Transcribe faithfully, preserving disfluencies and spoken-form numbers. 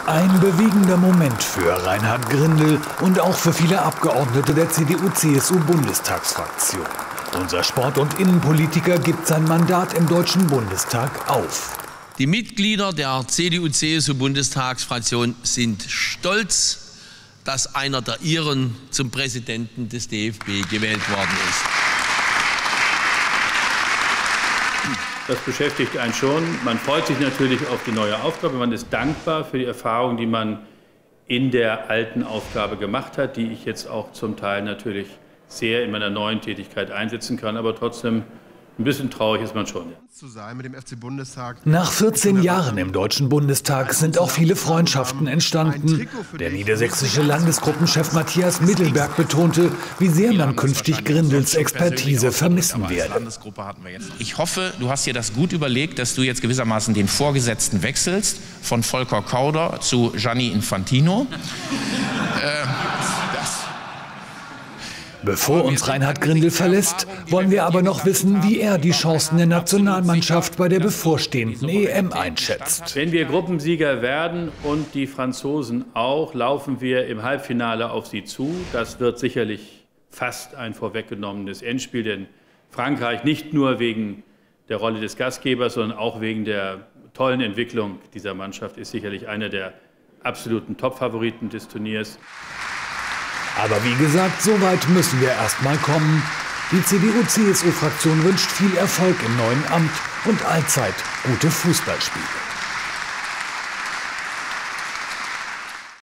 Ein bewegender Moment für Reinhard Grindel und auch für viele Abgeordnete der C D U C S U-Bundestagsfraktion. Unser Sport- und Innenpolitiker gibt sein Mandat im Deutschen Bundestag auf. Die Mitglieder der C D U C S U-Bundestagsfraktion sind stolz, dass einer der Ihren zum Präsidenten des D F B gewählt worden ist. Das beschäftigt einen schon. Man freut sich natürlich auf die neue Aufgabe. Man ist dankbar für die Erfahrung, die man in der alten Aufgabe gemacht hat, die ich jetzt auch zum Teil natürlich sehr in meiner neuen Tätigkeit einsetzen kann. Aber trotzdem ein bisschen traurig ist man schon. Nach vierzehn Jahren im Deutschen Bundestag sind auch viele Freundschaften entstanden. Der niedersächsische Landesgruppenchef Matthias Mittelberg betonte, wie sehr man künftig Grindels Expertise vermissen werde. Ich hoffe, du hast dir das gut überlegt, dass du jetzt gewissermaßen den Vorgesetzten wechselst, von Volker Kauder zu Gianni Infantino. äh, Bevor uns Reinhard Grindel verlässt, wollen wir aber noch wissen, wie er die Chancen der Nationalmannschaft bei der bevorstehenden E M einschätzt. Wenn wir Gruppensieger werden und die Franzosen auch, laufen wir im Halbfinale auf sie zu. Das wird sicherlich fast ein vorweggenommenes Endspiel, denn Frankreich nicht nur wegen der Rolle des Gastgebers, sondern auch wegen der tollen Entwicklung dieser Mannschaft ist sicherlich einer der absoluten Top-Favoriten des Turniers. Aber wie gesagt, so weit müssen wir erst mal kommen. Die C D U C S U-Fraktion wünscht viel Erfolg im neuen Amt und allzeit gute Fußballspiele.